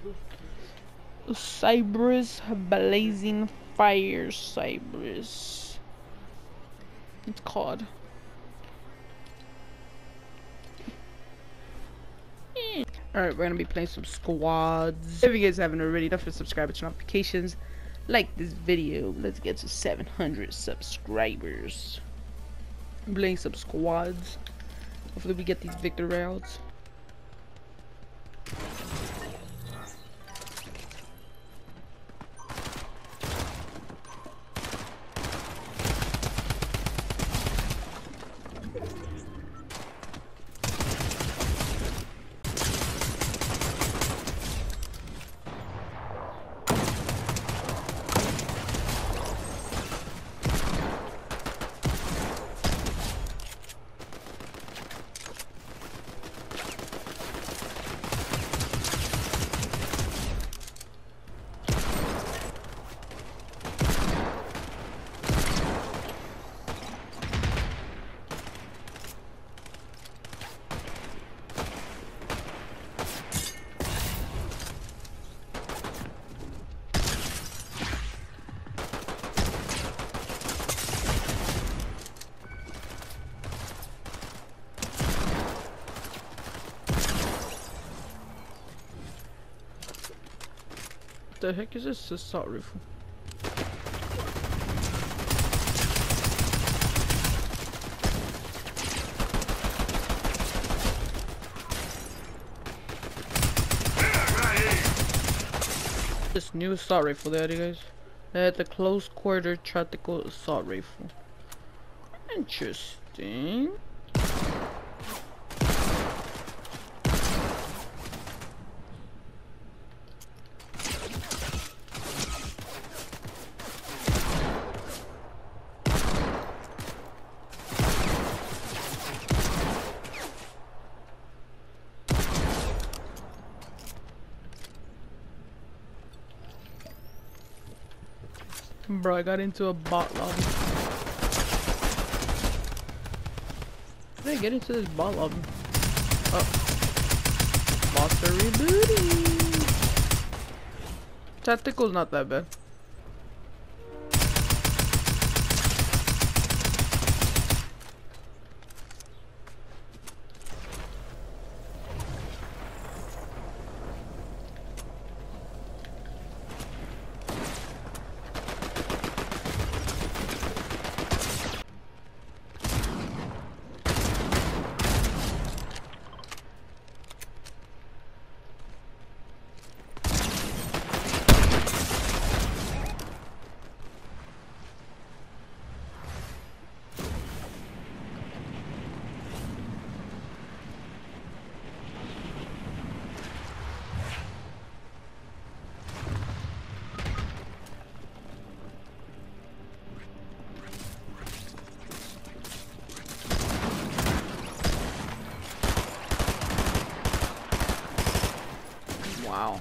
Cyprus Blazing Fire Cyprus. It's called. Alright, we're gonna be playing some squads. If you guys haven't already, don't forget to subscribe and turn on notifications. Like this video. Let's get to 700 subscribers. I'm playing some squads. Hopefully we get these victory rounds. The heck is this assault rifle? This new assault rifle there, you guys. The close quarter tactical assault rifle. Interesting. Bro, I got into a bot lobby. How did I get into this bot lobby? Oh. Bots are rebooting. Tactical's not that bad. Wow.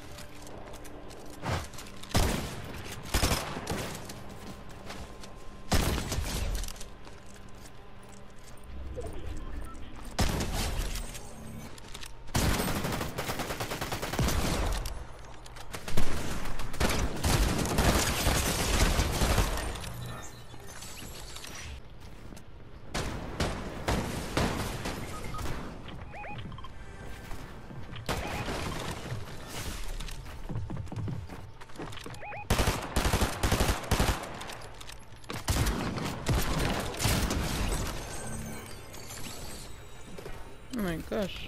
Oh my gosh.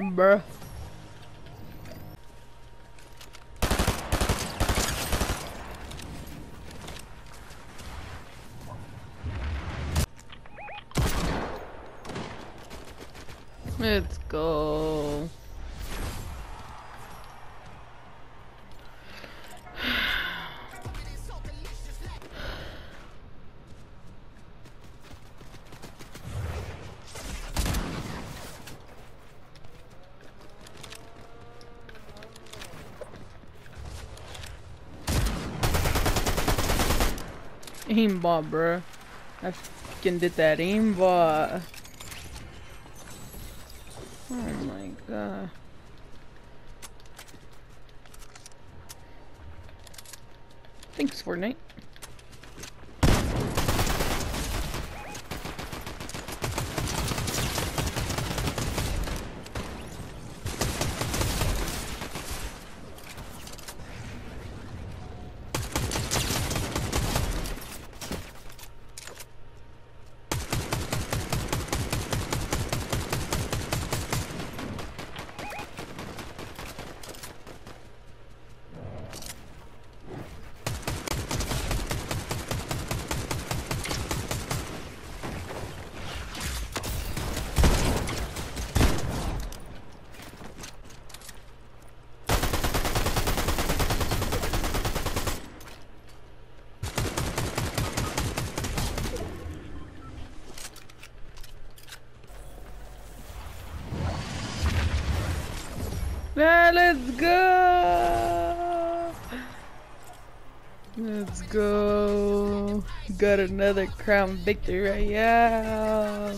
Bruh. Let's go. Aimbot, bro. I fucking did that aimbot. Oh my god. Thanks, Fortnite. Yeah, let's go! Let's go! Got another crown victory right now!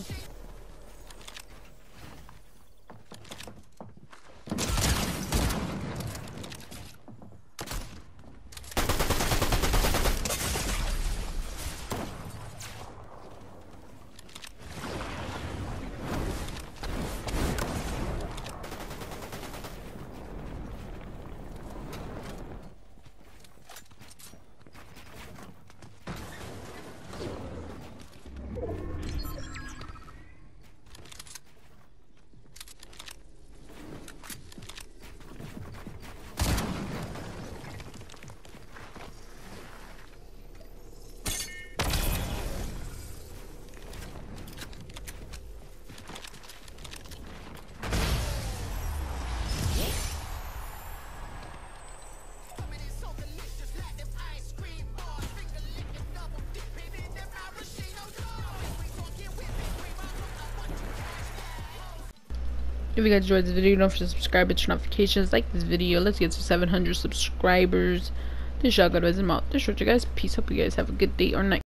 If you guys enjoyed this video, don't forget to subscribe and turn notifications. Like this video. Let's get to 700 subscribers. This is Shotgun Wizard. I'm out. This is you guys. Peace. Hope you guys have a good day or night.